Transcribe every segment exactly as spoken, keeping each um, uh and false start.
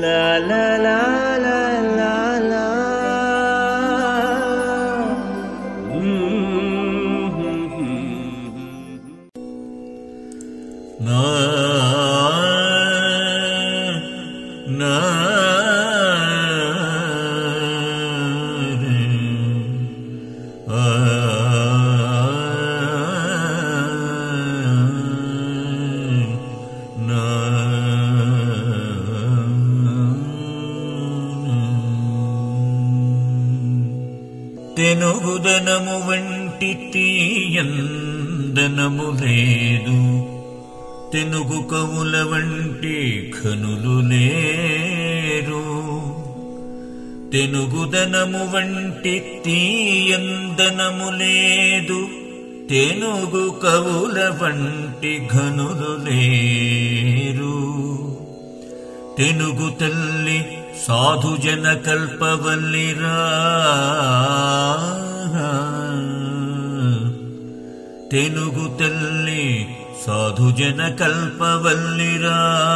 లా లా లా లా లా లా. నా నా తెనుగుదనము వంటి తీయందనము లేదు, తెనుగు కవుల వంటి ఘనులు లేరు. తెనుగుదనము వంటి తీయందనము లేదు, తెనుగు కవుల వంటి ఘనులు లేరు. తెనుగు తల్లి సాధుజన కల్పవల్లిరా, తెనుగు తల్లి సాధుజన కల్పవల్లిరా.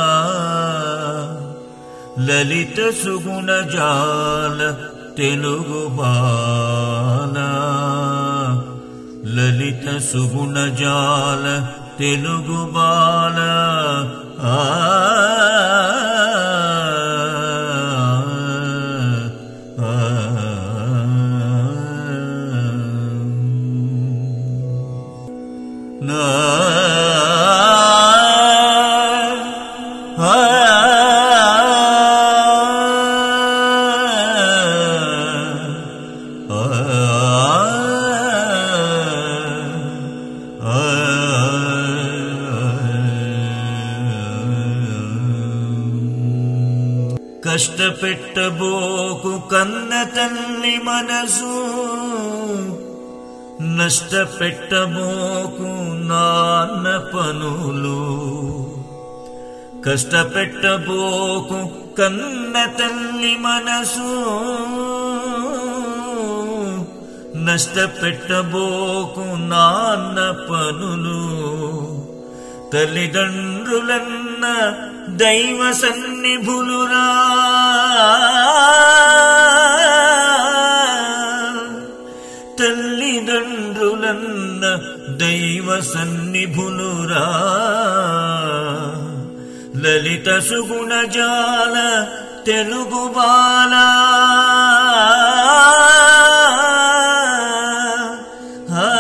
లలిత సుగుణ జాల తెలుగు బాల, లలిత సుగుణ జాల తెలుగు బాల. ఆ నా కష్టపెట్టబోకు కన్న తల్లి మనసు, నష్టపెట్టబోకు నాన్న పనులు. కష్టపెట్టబోకు కన్న తల్లి మనసు, నష్టపెట్టబోకు నాన్న పనులు. తల్లిదండ్రులన్న దైవ సన్నిభులురా, తల్లిదండ్రులన్న దైవ సన్నిభులురా. లలిత సుగుణ జాల తెలుగు బాల,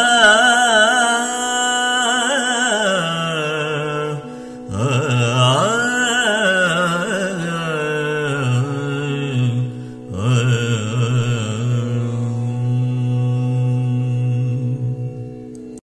ఆ